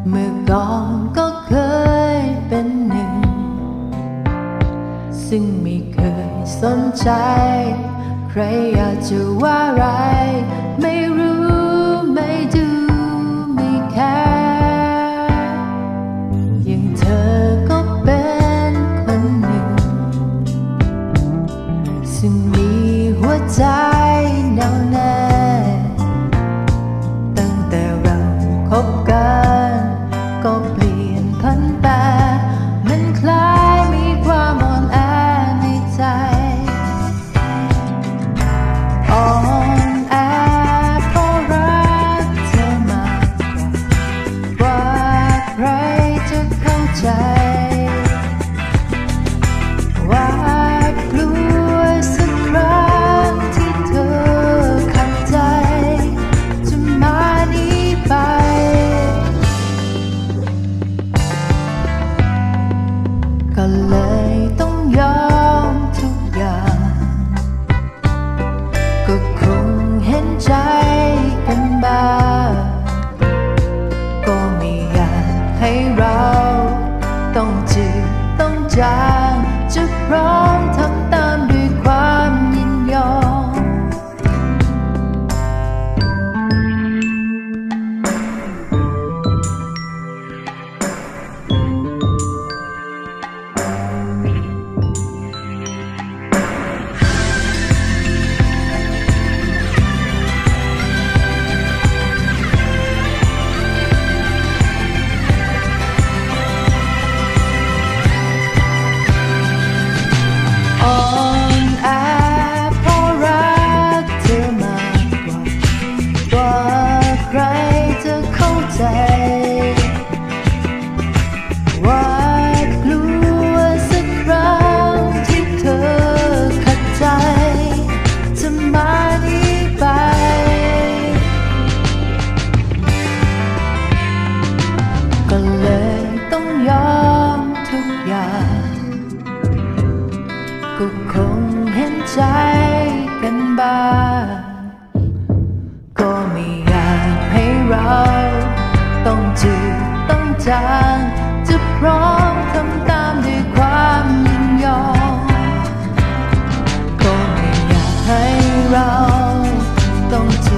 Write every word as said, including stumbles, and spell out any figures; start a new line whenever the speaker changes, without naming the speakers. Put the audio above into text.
เมื่อก่อนก็เคยเป็นหนึ่งซึ่งไม่เคยสนใจใครอยากจะว่าไรไม่รู้ไม่ดูไม่แคร์อย่างเธอก็เป็นคนหนึ่งซึ่งมีหัวใจแน่วแน่ตั้งแต่เราคบกันก็เปลี่ยนพันแปรมันคล้ายมีความอ่อนแอในใจอ่อนแอเพราะรักเธอมากกว่าใครจะเข้าใจว่ากลัวสักครั้งที่เธอขัดใจจะมานี้ไปก็เลยต้องยอมทุกอย่างก็คงเห็นใจกันบ้างก็ไม่อยากให้เราต้องจืดต้องจางจะพร้อมทำตามด้วยความยินยอมอ่อนแอเพราะรักเธอมากกว่ากว่าใครจะเข้าใจว่ากลัวสักครั้งที่เธอขัดใจจะมานี้ไปก็เลยต้องยอมทุกอย่างก็คงเห็นใจกันบ้างก็ไม่อยากให้เราต้องจืดต้องจางจะพร้อมทำตามด้วยความยินยอมก็ไม่อยากให้เราต้อง